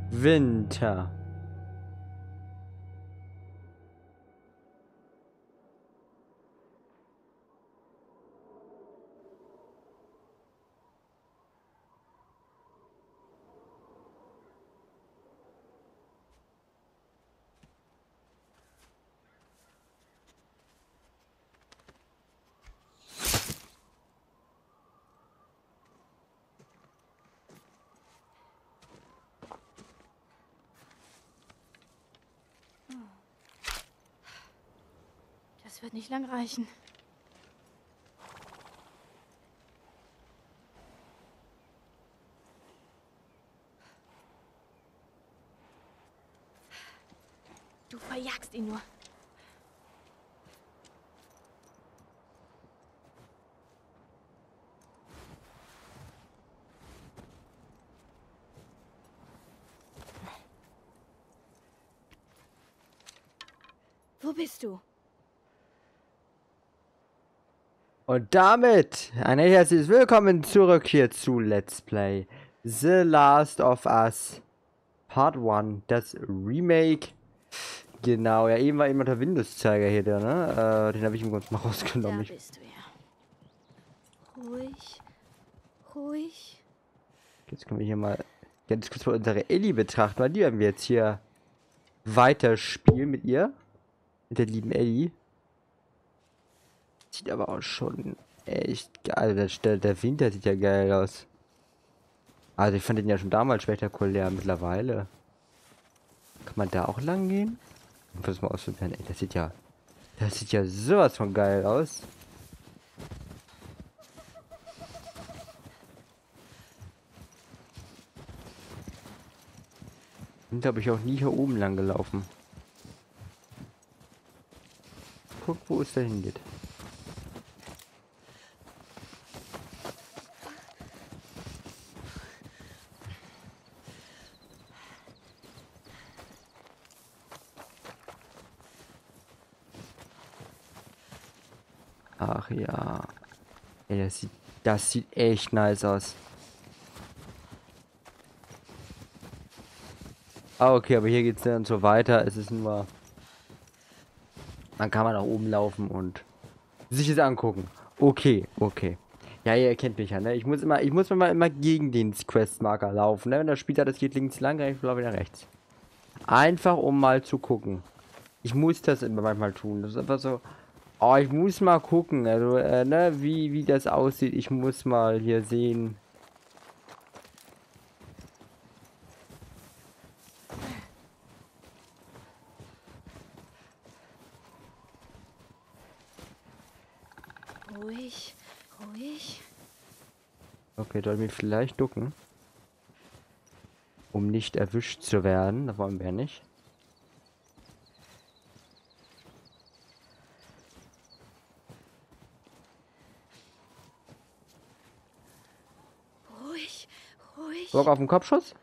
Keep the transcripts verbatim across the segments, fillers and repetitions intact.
Winter. Das wird nicht lang reichen. Du verjagst ihn nur. Wo bist du? Und damit ein herzliches Willkommen zurück hier zu Let's Play The Last of Us Part eins, das Remake. Genau, ja, eben war eben der Windows-Zeiger hier, der, ne? Äh, den habe ich ihm kurz mal rausgenommen. Da bist du ja. Ruhig, ruhig. Jetzt können wir hier mal ganz kurz mal unsere Ellie betrachten, weil die werden wir jetzt hier weiterspielen mit ihr. Mit der lieben Ellie. Sieht aber auch schon echt geil. Also der, der Winter sieht ja geil aus. Also ich fand den ja schon damals spektakulär. Mittlerweile. Kann man da auch lang gehen? Ich muss mal ausprobieren. Ey, das sieht ja. Das sieht ja sowas von geil aus. Bin glaube ich auch nie hier oben lang gelaufen. Guck, wo es da hingeht. Ach ja. Ey, das sieht, das sieht echt nice aus. Ah, okay, aber hier geht es dann so weiter. Es ist nur... Man kann mal nach oben laufen und sich es angucken. Okay, okay. Ja, ihr kennt mich ja, ne? Ich muss immer, ich muss immer, immer gegen den Questmarker laufen, ne? Wenn das Spiel sagt, das geht links lang, ich glaube wieder rechts. Einfach um mal zu gucken. Ich muss das immer manchmal tun. Das ist einfach so... Oh, ich muss mal gucken, also, äh, ne, wie, wie das aussieht. Ich muss mal hier sehen. Ruhig, ruhig. Okay, soll mir vielleicht ducken. Um nicht erwischt zu werden. Das wollen wir ja nicht. Ruhig, ruhig. Bock auf den Kopfschuss?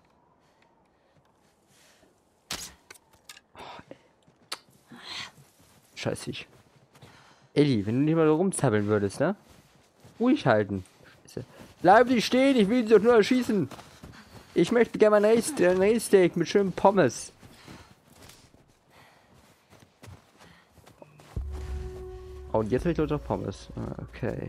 Scheiße. Ellie, wenn du nicht mal so rumzappeln würdest, ne? Ruhig halten. Scheiße. Bleib nicht stehen, ich will sie doch nur erschießen. Ich möchte gerne mein Rehsteak mit schönem Pommes. Oh, und jetzt habe ich doch Pommes. Okay.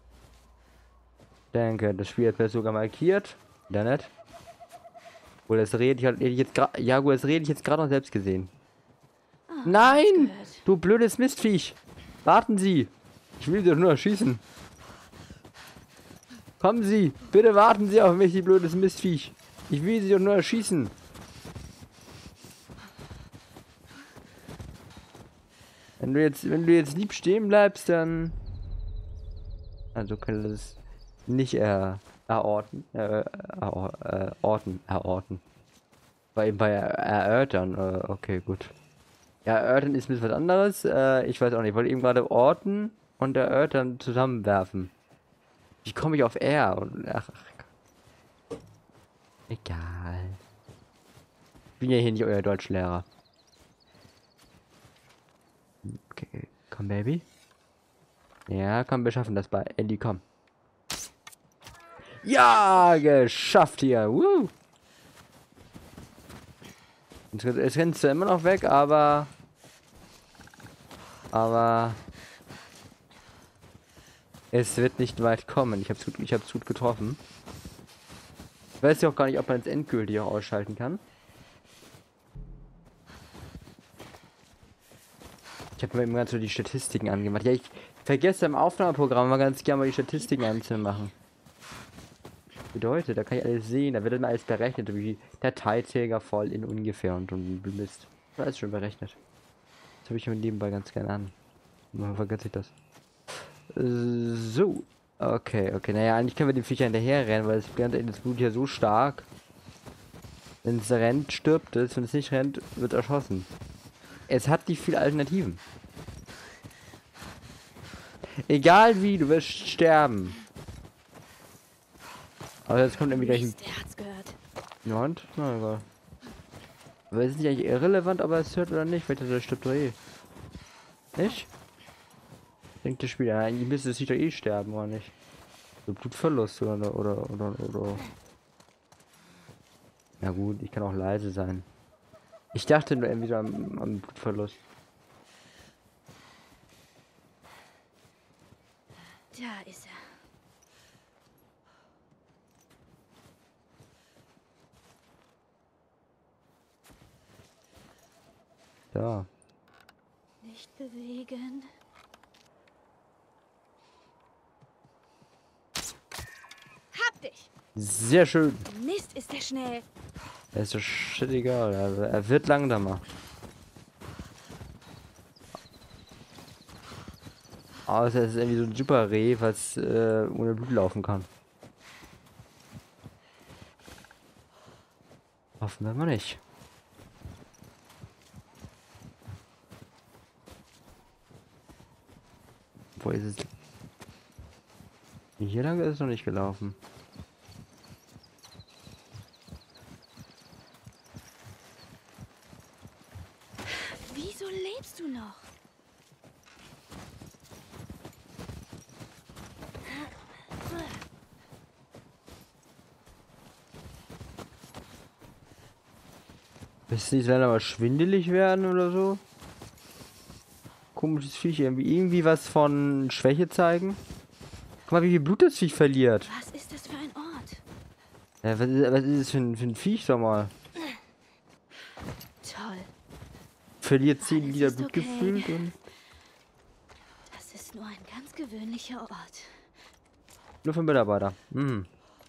Danke, das Spiel hat mir sogar markiert. Ja, nicht? Wohl, das rede ich, hätte ich jetzt gerade. Ja, gut, das rede ich jetzt gerade noch selbst gesehen. Oh, Nein! Du blödes Mistviech! Warten Sie! Ich will Sie doch nur erschießen. Kommen Sie! Bitte warten Sie auf mich, die blödes Mistviech! Ich will Sie doch nur erschießen! Wenn du jetzt, wenn du jetzt lieb stehen bleibst, dann... Also können wir das nicht er, erorten. Äh, eror, äh, orten, erorten. Bei ihm bei er, erörtern. Äh, okay, gut. Ja, erörtern ist ein bisschen was anderes. Äh, ich weiß auch nicht. Ich wollte eben gerade orten und erörtern zusammenwerfen. Wie komme ich auf R? Und, ach, ach, egal. Ich bin ja hier nicht euer Deutschlehrer. Okay, komm, Baby. Ja, komm, wir schaffen das bei Ellie, komm. Ja, geschafft hier. Woo. Es, es rennt zwar immer noch weg, aber... Aber... Es wird nicht weit kommen. Ich hab's gut, ich hab's gut getroffen. Ich weiß ja auch gar nicht, ob man es endgültig auch ausschalten kann. Ich habe mir immer ganz so die Statistiken angemacht. Ja, ich vergesse im Aufnahmeprogramm mal ganz gerne mal die Statistiken anzumachen. Bedeutet, da kann ich alles sehen, da wird immer alles berechnet, wie Dateiträger voll in ungefähr und, und Mist. Das ist alles schon berechnet. Das habe ich mir nebenbei ganz gerne an. Man vergesse ich das. Äh, So. Okay, okay. Naja, eigentlich können wir den Viecher hinterher rennen, weil das, das Blut ja so stark. Wenn es rennt, stirbt es. Wenn es nicht rennt, wird erschossen. Es hat nicht viele Alternativen. Egal wie, du wirst sterben. Aber jetzt kommt irgendwie gleich ein... Mist, der hat's gehört. Ja, und? Na egal. Aber es ist nicht eigentlich irrelevant, ob er es hört oder nicht, weil der stirbt doch eh. Nicht? Denkt das Spiel, ja, eigentlich müsste es sich doch eh sterben, oder nicht? So Blutverlust oder, oder, oder, oder. Na gut, ich kann auch leise sein. Ich dachte nur irgendwie so am, am Blutverlust. Da ist er. Da. Nicht bewegen. Hab dich! Sehr schön. Mist, ist der schnell. Er ist doch shit egal. Er, er wird langsamer. Außer es ist irgendwie so ein super Reh, was äh, ohne Blut laufen kann. Hoffen wir mal nicht. Wo ist es? Hier lang ist es noch nicht gelaufen. Wieso lebst du noch? Müsste nicht leider mal schwindelig werden oder so? Komisches Viech, irgendwie, irgendwie was von Schwäche zeigen. Guck mal, wie viel Blut das Viech verliert. Was ist das für ein Ort? Ja, was, ist, was ist das für ein, für ein Viech, sag mal? Toll. Verliert zehn Alles Liter ist Blut okay. gefühlt und Das ist nur ein ganz gewöhnlicher Ort. nur für Mitarbeiter. Hm.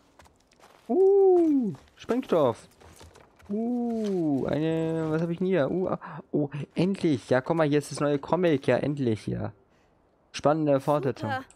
Uh, Sprengstoff. Uh, eine, was habe ich denn hier? Uh, ah, oh, endlich. Ja, komm mal, hier ist das neue Comic. Ja, endlich hier. Spannende Fortsetzung. Super.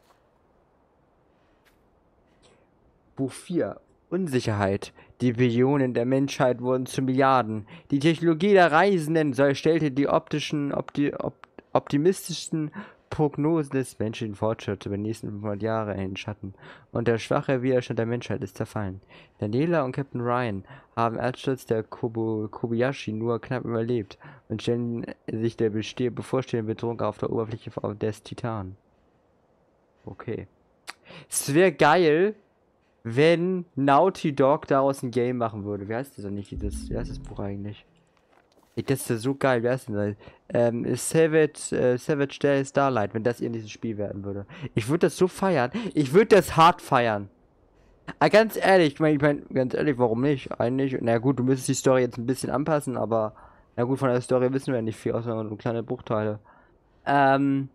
Buch vier. Unsicherheit. Die Billionen der Menschheit wurden zu Milliarden. Die Technologie der Reisenden soll stellte die optischen, opti, op, optimistischsten Prognosen des menschlichen Fortschritts über die nächsten fünfhundert Jahre in den Schatten. Und der schwache Widerstand der Menschheit ist zerfallen. Daniela und Captain Ryan haben Erdsturz der Kobo, Kobayashi nur knapp überlebt und stellen sich der beste- bevorstehenden Bedrohung auf der Oberfläche des Titan. Okay. Es wäre geil, wenn Naughty Dog daraus ein Game machen würde. Wie heißt das denn nicht, dieses, wie heißt das Buch eigentlich? Ey, das ist ja so geil, wie heißt denn das? Ähm, Savage, äh, Savage Day Starlight, wenn das in dieses Spiel werden würde. Ich würde das so feiern. Ich würde das hart feiern. Ah, ganz ehrlich, ich meine, ich mein, ganz ehrlich, warum nicht? Eigentlich, na gut, du müsstest die Story jetzt ein bisschen anpassen, aber na gut, von der Story wissen wir ja nicht viel, außer nur kleine Bruchteile. Ähm,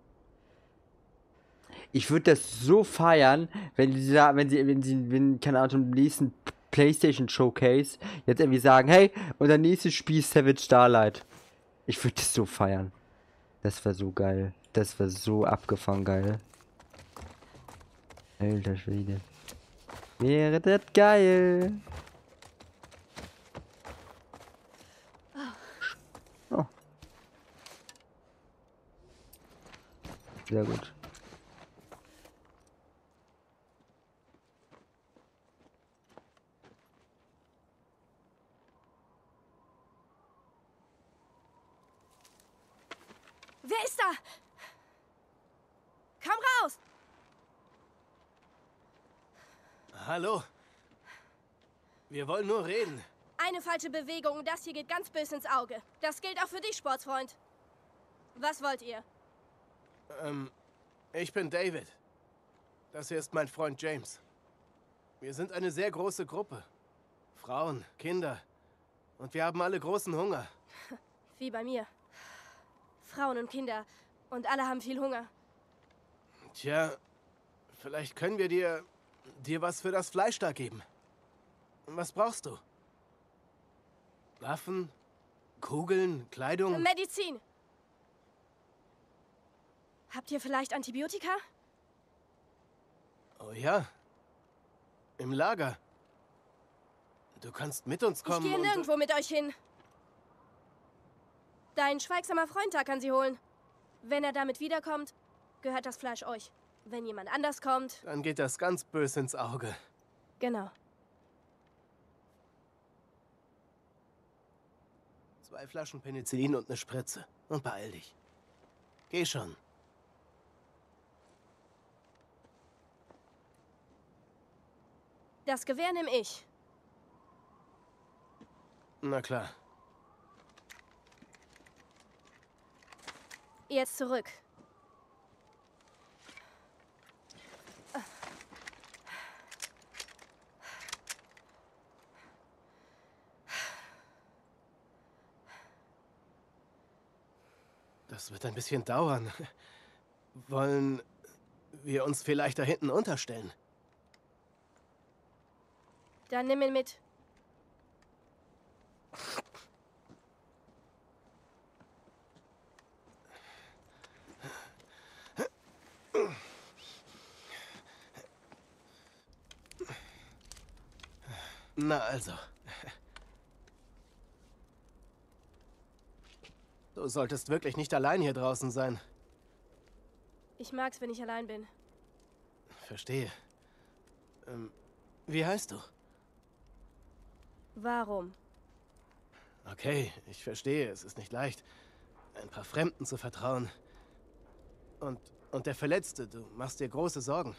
Ich würde das so feiern, wenn sie da, wenn sie, wenn sie, wenn, keine Ahnung, im nächsten PlayStation Showcase jetzt irgendwie sagen, hey, unser nächstes Spiel ist Savage Starlight. Ich würde das so feiern. Das wäre so geil. Das wäre so abgefahren geil. Alter Schwede. Wäre das geil. Oh. Sehr gut. Wer ist da? Komm raus! Hallo? Wir wollen nur reden. Eine falsche Bewegung und das hier geht ganz böse ins Auge. Das gilt auch für dich, Sportsfreund. Was wollt ihr? Ähm, ich bin David. Das hier ist mein Freund James. Wir sind eine sehr große Gruppe. Frauen, Kinder. Und wir haben alle großen Hunger. Wie bei mir. Frauen und Kinder. Und alle haben viel Hunger. Tja, vielleicht können wir dir, dir was für das Fleisch da geben. Was brauchst du? Waffen? Kugeln? Kleidung? Medizin. Habt ihr vielleicht Antibiotika? Oh ja. Im Lager. Du kannst mit uns kommen. Ich gehe und- nirgendwo mit euch hin. Dein schweigsamer Freund da kann sie holen. Wenn er damit wiederkommt, gehört das Fleisch euch. Wenn jemand anders kommt, Dann geht das ganz böse ins Auge. genau. Zwei Flaschen Penicillin und eine Spritze. Und beeil dich. Geh schon. Das Gewehr nehme ich. Na klar. Jetzt zurück. Das wird ein bisschen dauern. Wollen wir uns vielleicht da hinten unterstellen? Dann nimm ihn mit. Na also. Du solltest wirklich nicht allein hier draußen sein. Ich mag's, wenn ich allein bin. Verstehe. Ähm, wie heißt du? Warum? Okay, ich verstehe. Es ist nicht leicht, ein paar Fremden zu vertrauen. Und, und der Verletzte, du machst dir große Sorgen.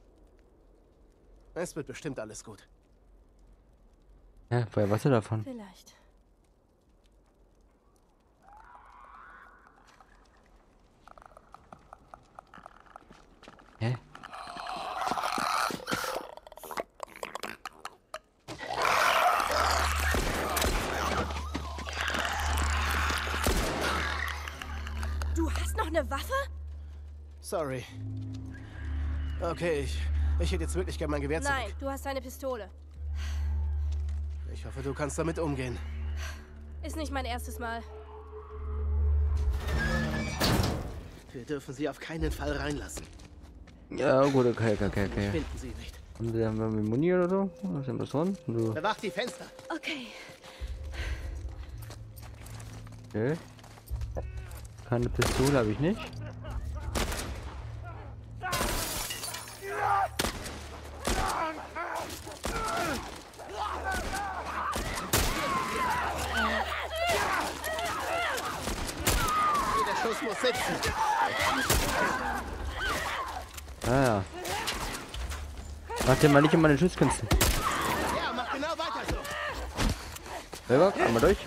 Es wird bestimmt alles gut. Ja, woher weißt du davon? Vielleicht. Hä? Du hast noch eine Waffe? Sorry. Okay, ich, ich hätte jetzt wirklich gern mein Gewehr zurück. Nein, du hast eine Pistole. Ich hoffe, du kannst damit umgehen. Ist nicht mein erstes Mal. Wir dürfen sie auf keinen Fall reinlassen. Ja, gut, okay, okay, okay, okay. Finden sie nicht. Haben sie dann mit Muni oder so? Was ist denn das dran? So. Bewacht die Fenster. Okay. Okay. Keine Pistole habe ich nicht. Jeder Schuss muss sitzen. Ah ja. Mach dir mal nicht immer den Schusskünsten. Ja, mach genau weiter so. Selber, einmal durch.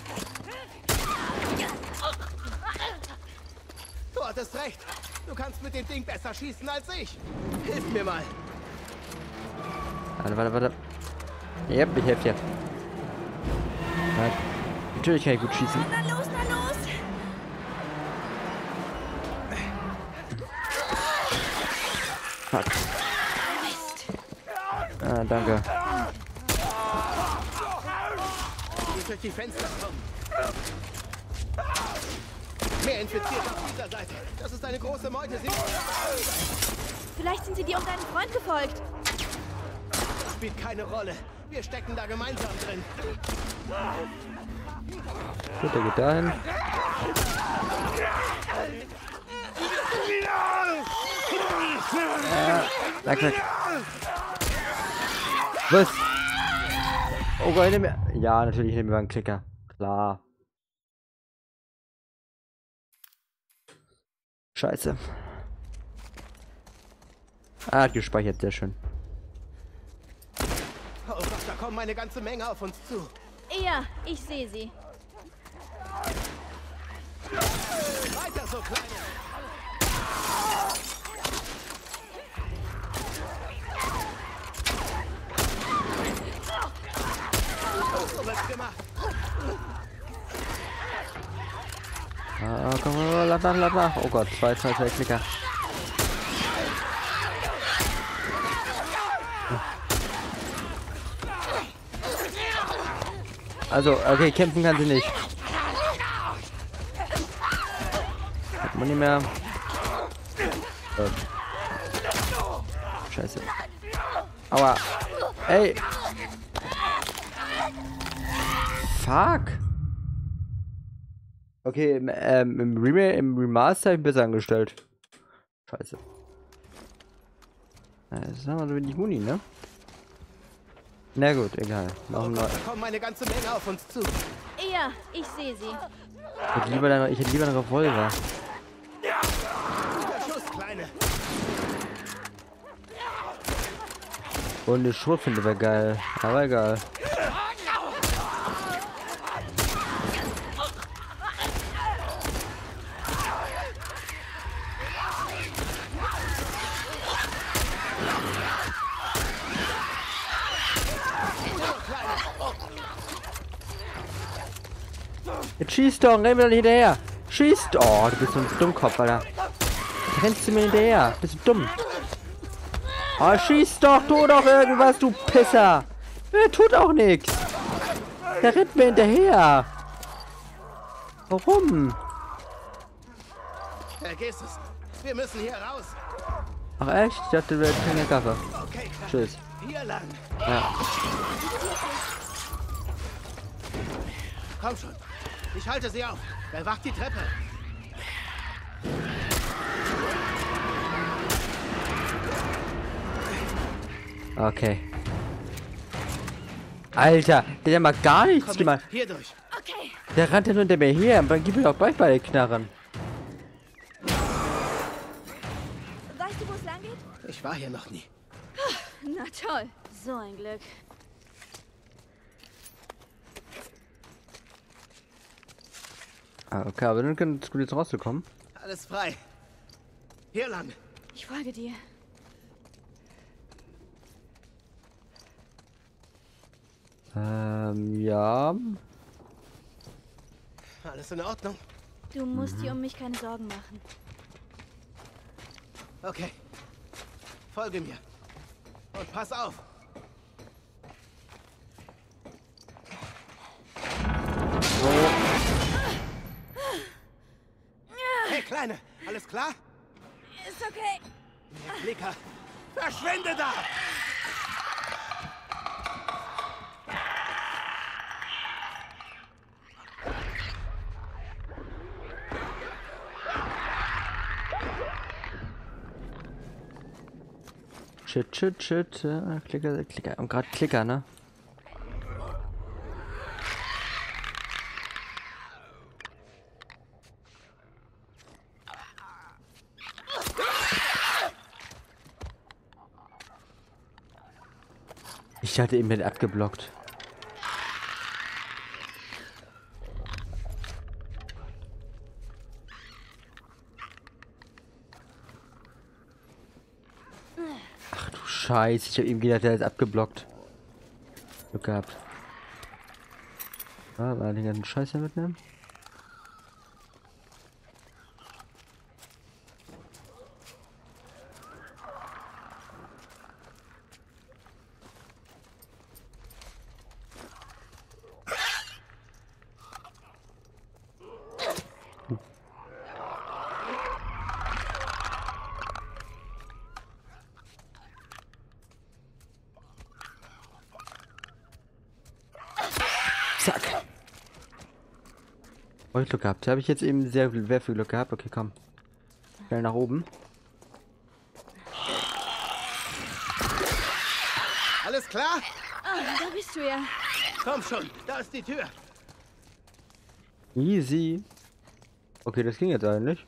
Du hattest recht. Du kannst mit dem Ding besser schießen als ich. Hilf mir mal. Warte, warte, warte. Yep, ich helfe dir. Ja, natürlich kann ich gut schießen. Na los, na los! Fuck. Ah, danke. Du musst durch die Fenster kommen. Mehr Infizierte auf dieser Seite. Das ist eine große Meute. Sie Vielleicht sind sie dir und deinem Freund gefolgt. spielt keine Rolle. Wir stecken da gemeinsam drin. Gut, der geht dahin. Ja, zack, zack. Was? Oh Gott, hinter mir. Ja, natürlich hinter mir war ein Klicker. Klar. Scheiße. Ah, hat gespeichert, sehr schön. Oh Gott, da kommen eine ganze Menge auf uns zu. Ja, ich sehe sie. Weiter so, Kleine! So wird's gemacht. Ah, komm, lad nach, lad nach. Oh Gott, zwei, zwei, zwei Klicker. Also, okay, kämpfen kann sie nicht. Hat man nicht mehr. Äh. Scheiße. Aua. Ey. Fuck. Okay, im, ähm, im Remake, im Remaster habe ich besser angestellt. Scheiße. Das haben wir so wenig Muni, ne? Na gut, egal. Machen wir. Da kommen eine ganze Menge auf uns zu. Ja, ich sehe sie. Ich hätte lieber, dann, ich hätte lieber einen Revolver. Guter Schuss, Kleine. Und eine Schrotflinte wäre geil. Aber egal. Jetzt schießt doch, renn mir doch nicht hinterher. Schießt! Oh, du bist so ein Dummkopf, Alter. Jetzt rennst du mir hinterher. Bist du dumm? Oh, schieß doch, tu doch irgendwas, du Pisser. Er tut auch nichts. Der rennt mir hinterher. Warum? Vergiss es. Wir müssen hier raus. Ach echt? Ich dachte, wir hätten keine Kaffee. Okay, Kleine. Tschüss. Hier lang. Ja. Komm schon. Ich halte sie auf. Bewacht die Treppe. Okay. Alter, der hat mal gar nichts Komm mit. gemacht. Hier durch. Okay. Der rannte nur hinter mir her. Dann gib mir doch gleich beide Knarren. Weißt du, wo es lang geht? Ich war hier noch nie. Na toll. So ein Glück. Ah, okay, aber dann kann es gut jetzt rauszukommen. Alles frei. Hier lang. Ich folge dir. Ähm, ja. Alles in Ordnung? Du musst dir um mich keine Sorgen machen. Okay. Folge mir. Und pass auf. Hey, Kleine. Alles klar? Ist okay. Der Klicker. Verschwinde da! Shit, shit, shit. Äh, Klicker, Klicker. Und gerade Klicker, ne? Ich hatte ihn mit abgeblockt. Ach du Scheiße, ich habe ihm gedacht, der ist abgeblockt. Glück gehabt. Ja, mal den ganzen Scheiß hier mitnehmen. Zack. Oh, ich Glück gehabt. Da habe ich jetzt eben sehr viel, sehr viel Glück gehabt. Okay, komm. Schnell nach oben. Alles klar? Oh, da bist du ja. Komm schon, da ist die Tür. Easy. Okay, das ging jetzt eigentlich.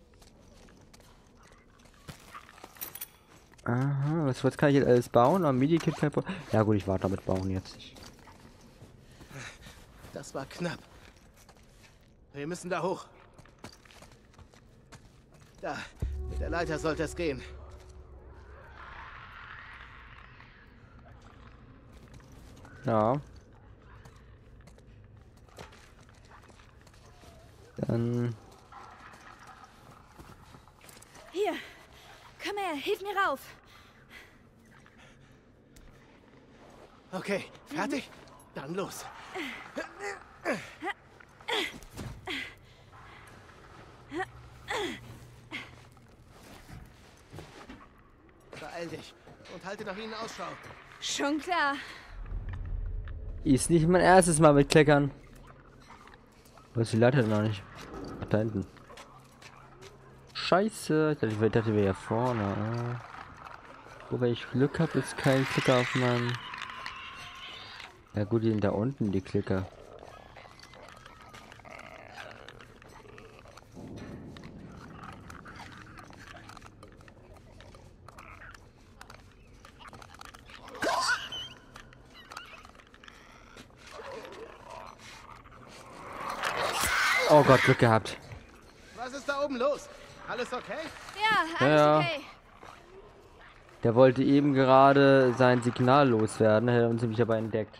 Aha, was, was kann ich jetzt alles bauen? Am Medikit kann ich bauen. Ja gut, ich warte damit bauen jetzt. Das war knapp. Wir müssen da hoch. Da, mit der Leiter sollte es gehen. Ja. Dann... Hier, komm her, hilf mir rauf. Okay, fertig? Dann los. Beeil dich und halte nach ihnen Ausschau. Schon klar. Ist nicht mein erstes Mal mit Kleckern. Wo ist die Leiter noch nicht? Ach, da hinten. Scheiße. Ich dachte, ich dachte, wir hier vorne. Ah. Wo, wenn ich Glück habe, ist kein Klicker auf meinem... Ja gut, die sind da unten, die Klicker. Oh Gott, Glück gehabt. Was ist da oben los? Alles okay? Ja, alles Ja. okay. Der wollte eben gerade sein Signal loswerden, hat er uns nämlich dabei entdeckt.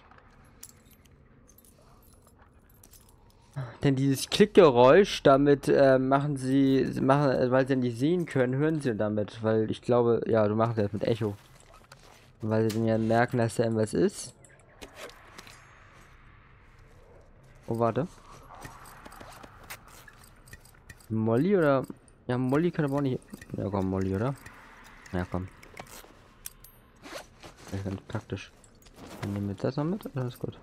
Denn dieses Klickgeräusch, damit äh, machen sie, sie machen, äh, weil sie nicht sehen können, hören sie damit. Weil ich glaube, ja, du machst das mit Echo. Und weil sie dann ja merken, dass da irgendwas ist. Oh, warte. Molly oder? Ja, Molly kann aber auch nicht. Ja, komm, Molly, oder? Ja, komm. Das ist ganz praktisch. Dann nehmen wir das noch mit, alles gut.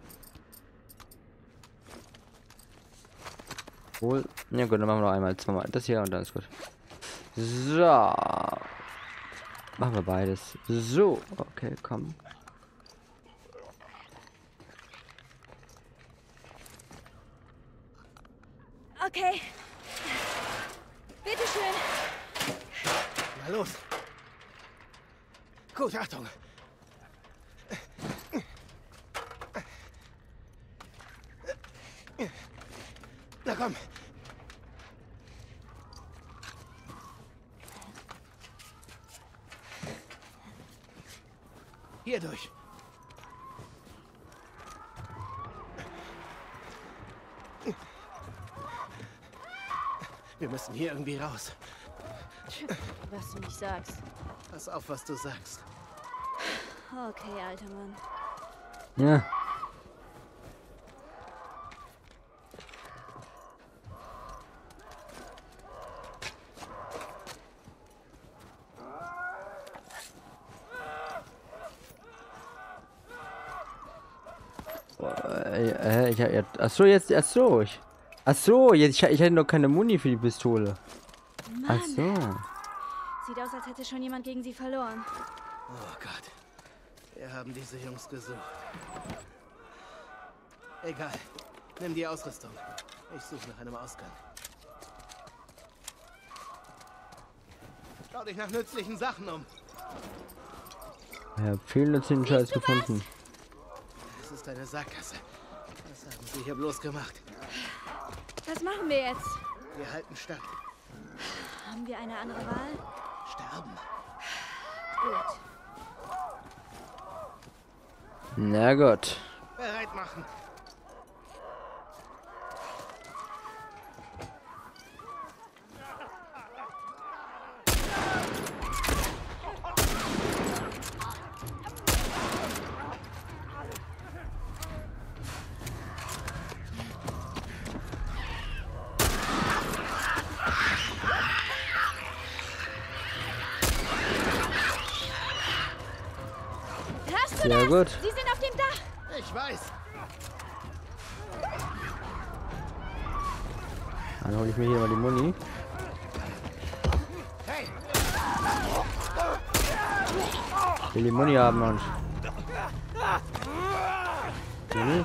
Wohl. Ja gut, dann machen wir noch einmal, zweimal das hier und dann ist gut. So. Machen wir beides. So. Okay, komm. Okay. Bitte schön. Na los. Gut, Achtung. Na komm. Hier durch. Wir müssen hier irgendwie raus. Was du nicht sagst. Pass auf, was du sagst. Okay, alter Mann. Ja. Äh, ich, ich, achso, jetzt, achso, ich, achso, jetzt, ich, ich hatte noch keine Muni für die Pistole. Mann. Achso. Sieht aus, als hätte schon jemand gegen sie verloren. Oh Gott. Wir haben diese Jungs gesucht. Egal. Nimm die Ausrüstung. Ich suche nach einem Ausgang. Schau dich nach nützlichen Sachen um. Ich habe viel nützlichen Scheiß gefunden. Das ist eine Sackgasse. Was haben sie hier bloß gemacht? Was machen wir jetzt? Wir halten stand. Haben wir eine andere Wahl? Sterben. Gut. Na gut. Bereit machen. Hörst du Sehr das? gut. Sie sind auf dem Dach. Ich weiß. Dann hole ich mir hier mal die Muni. Hey, Ich will die Muni haben und. Mhm.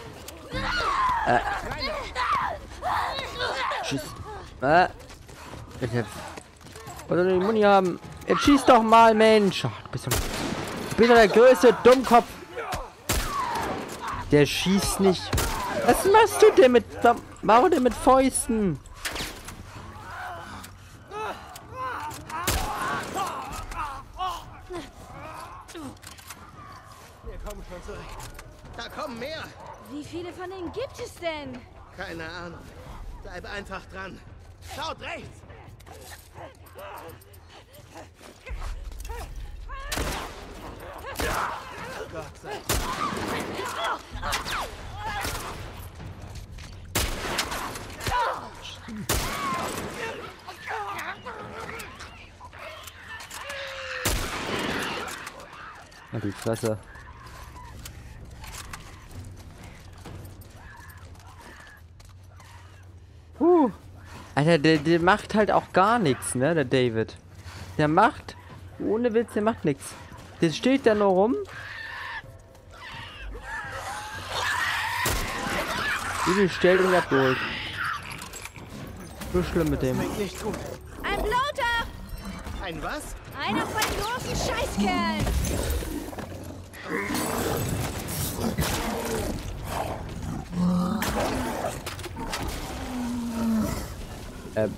Äh. Tschüss. Äh. Ich jetzt. Oder die Muni haben. Jetzt schieß doch mal, Mensch. Ach, du bist doch, du bist doch der größte Dummkopf. Der schießt nicht. Was machst du denn mit... Warum denn mit Fäusten? Wir kommen schon zurück. Da kommen mehr. Wie viele von ihnen gibt es denn? Keine Ahnung. Bleib einfach dran. Schaut rechts. Gott sei Dank. Na, die Fresse. Uh. Alter, der, der macht halt auch gar nichts, ne, der David. Der macht, ohne Witz, der macht nichts. Der steht da nur rum. Wie die Stellung abgeholt. So schlimm mit dem. Nicht gut. Ein Bloater! Ein was? Einer von den großen Scheißkerlen! Ähm.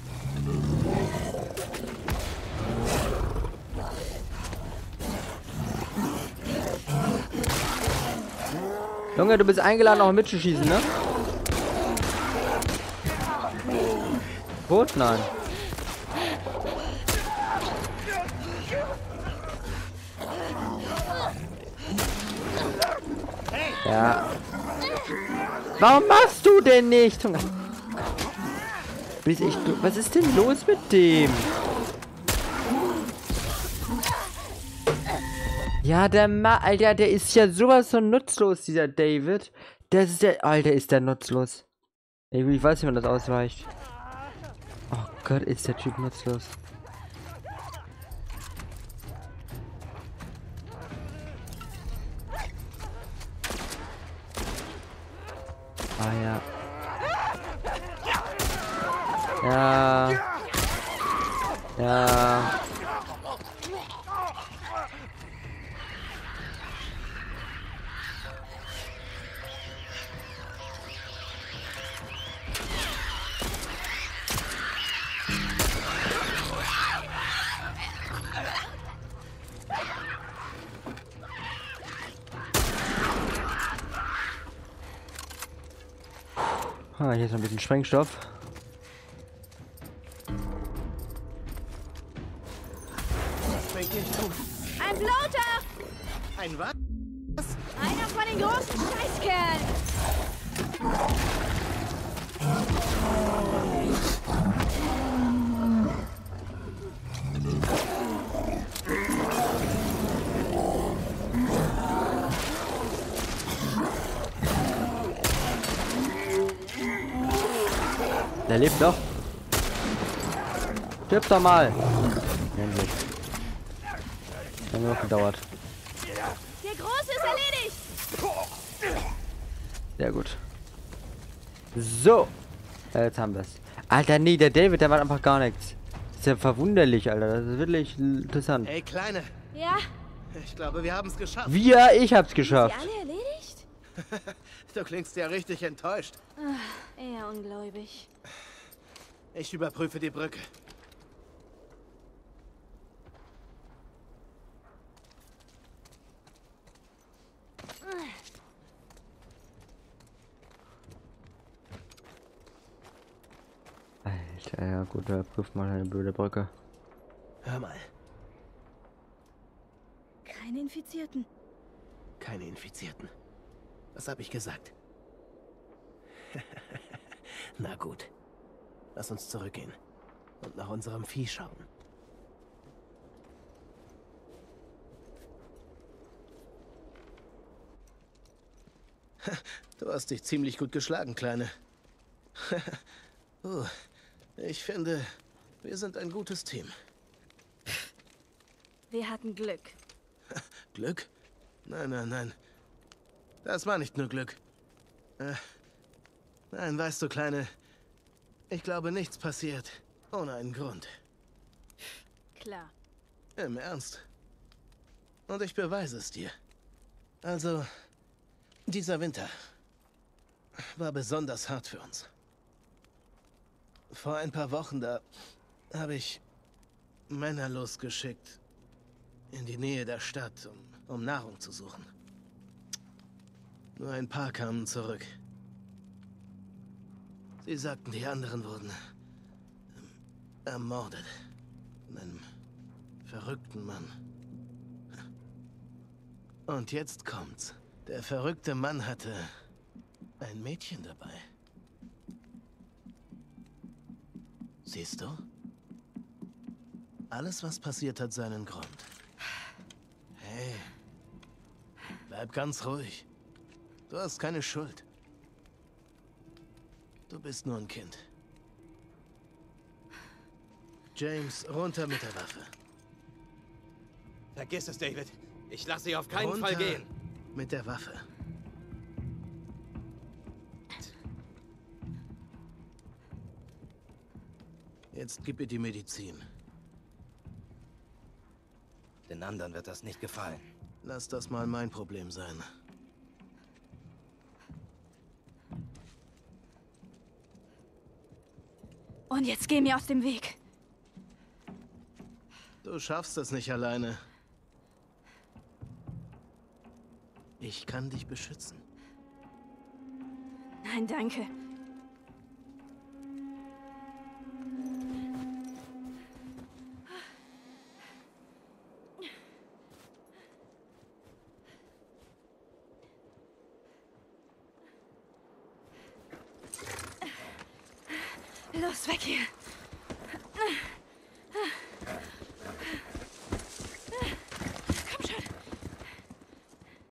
Junge, du bist eingeladen, auch mitzuschießen, ne? Boot? Nein. Ja. Warum machst du denn nicht? Junge? Was ist denn los mit dem? Ja, der Ma... Alter, der ist ja sowas von nutzlos, dieser David. Das ist der... Alter, ist der nutzlos. Ich weiß nicht, wann das ausweicht. Oh Gott, ist der Typ nutzlos. Ah ja. Ja. Ja. Ah, hier ist noch ein bisschen Sprengstoff. Ein Bloater! Ein was? Einer von den großen Scheißkerlen! Der lebt doch. Stirb doch mal. Endlich. Haben wir noch gedauert. Der Große ist erledigt! Sehr gut. So. Ja, jetzt haben wir es. Alter, nee, der David, der macht einfach gar nichts. Das ist ja verwunderlich, Alter. Das ist wirklich interessant. Ey, Kleine. Ja? Ich glaube, wir haben es geschafft. Wir, ich hab's Die geschafft. alle erledigt? Du klingst ja richtig enttäuscht. Ach, eher ungläubig. Ich überprüfe die Brücke. Alter, ja gut, da prüft mal eine blöde Brücke. Hör mal. Keine Infizierten. Keine Infizierten. Was habe ich gesagt? Na gut. Lass uns zurückgehen und nach unserem Vieh schauen. Du hast dich ziemlich gut geschlagen, Kleine. uh, ich finde, wir sind ein gutes Team. Wir hatten Glück. Glück? Nein, nein, nein. Das war nicht nur Glück. Äh, nein, weißt du, Kleine, ich glaube, nichts passiert, Ohne einen Grund. Klar. Im Ernst. Und ich beweise es dir. Also, dieser Winter war besonders hart für uns. Vor ein paar Wochen, da habe ich Männer losgeschickt in die Nähe der Stadt, um, um Nahrung zu suchen. Nur ein paar kamen zurück. Sie sagten, die anderen wurden ähm, ermordet von einem verrückten Mann. Und jetzt kommt's. Der verrückte Mann hatte ein Mädchen dabei. Siehst du? Alles, was passiert, hat seinen Grund. Hey, bleib ganz ruhig. Du hast keine Schuld. Du bist nur ein Kind. James, runter mit der Waffe. Vergiss es, David. Ich lasse sie auf keinen runter Fall gehen. Mit der Waffe. Jetzt gib ihr die Medizin. Den anderen wird das nicht gefallen. Lass das mal mein Problem sein. Und jetzt geh mir aus dem Weg. Du schaffst es nicht alleine. Ich kann dich beschützen. Nein, danke. Los, weg hier.